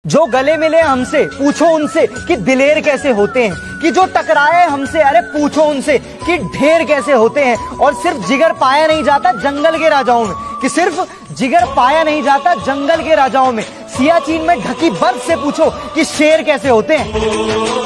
जो गले मिले हमसे पूछो उनसे कि दिलेर कैसे होते हैं, कि जो टकराए हमसे अरे पूछो उनसे कि ढेर कैसे होते हैं। और सिर्फ जिगर पाया नहीं जाता जंगल के राजाओं में, कि सिर्फ जिगर पाया नहीं जाता जंगल के राजाओं में। सियाचिन में ढकी बर्फ से पूछो कि शेर कैसे होते हैं।